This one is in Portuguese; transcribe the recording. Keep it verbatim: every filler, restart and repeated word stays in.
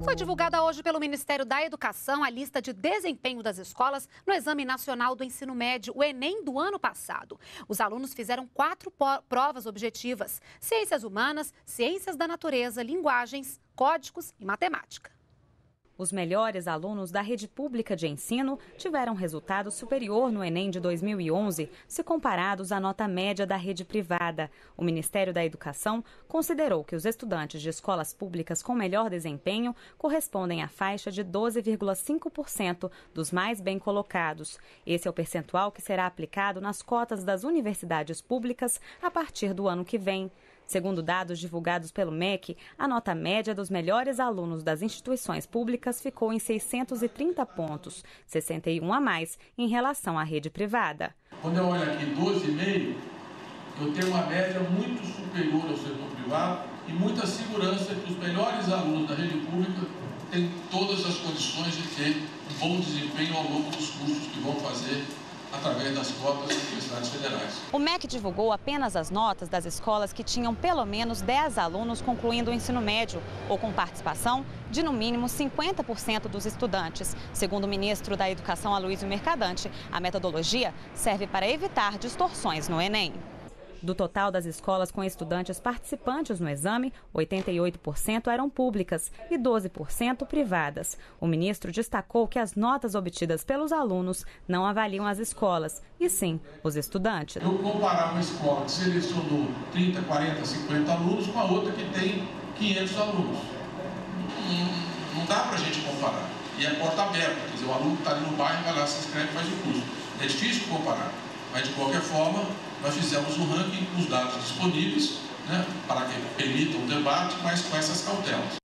Foi divulgada hoje pelo Ministério da Educação a lista de desempenho das escolas no Exame Nacional do Ensino Médio, o Enem, do ano passado. Os alunos fizeram quatro provas objetivas: ciências humanas, ciências da natureza, linguagens, códigos e matemática. Os melhores alunos da rede pública de ensino tiveram resultado superior no Enem de dois mil e onze, se comparados à nota média da rede privada. O Ministério da Educação considerou que os estudantes de escolas públicas com melhor desempenho correspondem à faixa de doze vírgula cinco por cento dos mais bem colocados. Esse é o percentual que será aplicado nas cotas das universidades públicas a partir do ano que vem. Segundo dados divulgados pelo M E C, a nota média dos melhores alunos das instituições públicas ficou em seiscentos e trinta pontos, sessenta e um a mais em relação à rede privada. Quando eu olho aqui doze vírgula cinco, eu tenho uma média muito superior ao setor privado e muita segurança que os melhores alunos da rede pública têm todas as condições de ter um bom desempenho ao longo dos cursos que vão fazer através das cotas das universidades federais. O M E C divulgou apenas as notas das escolas que tinham pelo menos dez alunos concluindo o ensino médio ou com participação de no mínimo cinquenta por cento dos estudantes. Segundo o ministro da Educação, Aloysio Mercadante, a metodologia serve para evitar distorções no Enem. Do total das escolas com estudantes participantes no exame, oitenta e oito por cento eram públicas e doze por cento privadas. O ministro destacou que as notas obtidas pelos alunos não avaliam as escolas, e sim os estudantes. Eu comparar uma escola que selecionou trinta, quarenta, cinquenta alunos com a outra que tem quinhentos alunos. Não, não dá para a gente comparar. E é porta aberta, quer dizer, o aluno que está ali no bairro vai lá, se inscreve e faz o curso. É difícil comparar, mas de qualquer forma, nós fizemos um ranking com os dados disponíveis, né, para que permitam o debate, mas com essas cautelas.